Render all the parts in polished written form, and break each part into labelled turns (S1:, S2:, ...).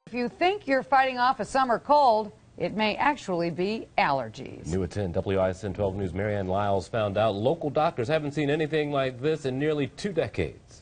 S1: If you think you're fighting off a summer cold, it may actually be allergies.
S2: New at 10, WISN 12 News' Marianne Lyles found out local doctors haven't seen anything like this in nearly 2 decades.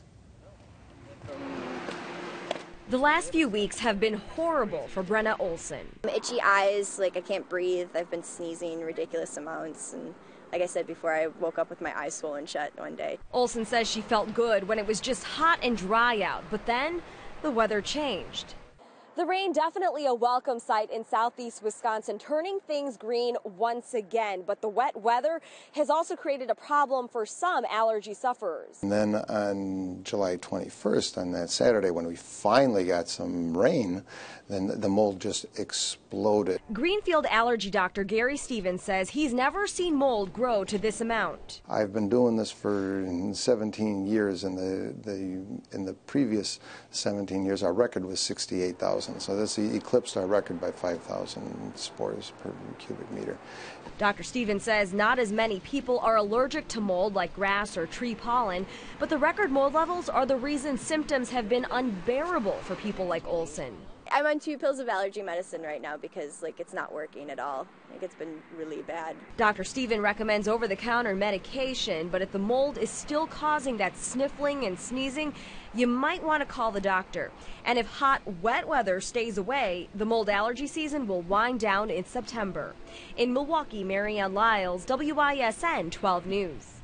S3: The last few weeks have been horrible for Brenna Olson.
S4: Itchy eyes, like I can't breathe. I've been sneezing ridiculous amounts, and like I said before, I woke up with my eyes swollen shut one day.
S3: Olson says she felt good when it was just hot and dry out, but then the weather changed.
S5: The rain definitely a welcome sight in southeast Wisconsin, turning things green once again. But the wet weather has also created a problem for some allergy sufferers.
S6: And then on July 21st, on that Saturday, when we finally got some rain, then the mold just exploded.
S3: Greenfield allergy doctor Gary Stevens says he's never seen mold grow to this amount.
S6: I've been doing this for 17 years. In the previous 17 years, our record was 68,000. So this eclipsed our record by 5,000 spores per cubic meter.
S3: Dr. Stevens says not as many people are allergic to mold like grass or tree pollen, but the record mold levels are the reason symptoms have been unbearable for people like Olson.
S4: I'm on 2 pills of allergy medicine right now because it's not working at all. It's been really bad.
S3: Dr. Stevens recommends over-the-counter medication, but if the mold is still causing that sniffling and sneezing, you might want to call the doctor. And if hot, wet weather stays away, the mold allergy season will wind down in September. In Milwaukee, Marianne Lyles, WISN 12 News.